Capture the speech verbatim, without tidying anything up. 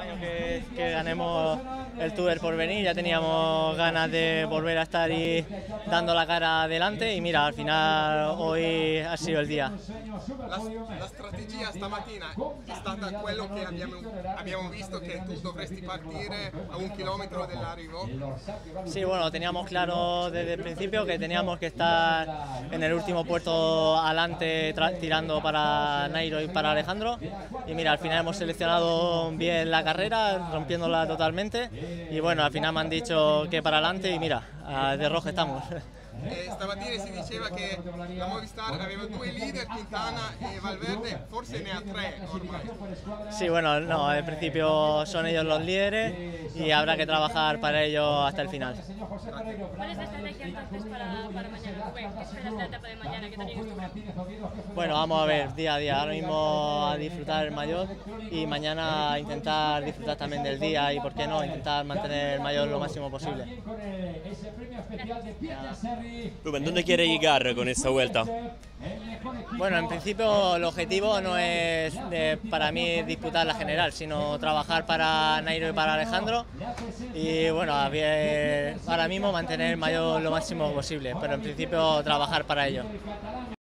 año que, que ganemos el Tour del Porvenir, ya teníamos ganas de volver a estar ahí dando la cara adelante y mira, al final hoy ha sido el día. La, la strategia stamattina è stata quello che abbiamo, abbiamo visto, che tu dovresti partire a un kilómetro dell'arrivo. Sí, bueno, teníamos claro desde el principio que teníamos que estar en el último puerto adelante tirando para Nairo y para Alejandro y mira, al final hemos seleccionado bien la carrera, rompiéndola totalmente y bueno, al final me han dicho que para adelante y mira, de rojo estamos. E stamattina si diceva che la Movistar aveva due leader, Quintana e Valverde, forse ne ha tre ormai. Sí, bueno, no, en principio son ellos los líderes y habrá que trabajar para ellos hasta el final. ¿Cuál es la estrategia entonces para, para mañana? ¿Qué esperas de la etapa de mañana? ¿Qué también estuvo? Bueno, vamos a ver día a día, ahora mismo a disfrutar el mayor y mañana intentar disfrutar también del día y por qué no, intentar mantener el mayor lo máximo posible. Rubén, ¿dónde quiere llegar con esta vuelta? Bueno, en principio el objetivo no es de, para mí disputar la general, sino trabajar para Nairo y para Alejandro y bueno, ahora mismo mantener el mayor lo máximo posible, pero en principio trabajar para ello.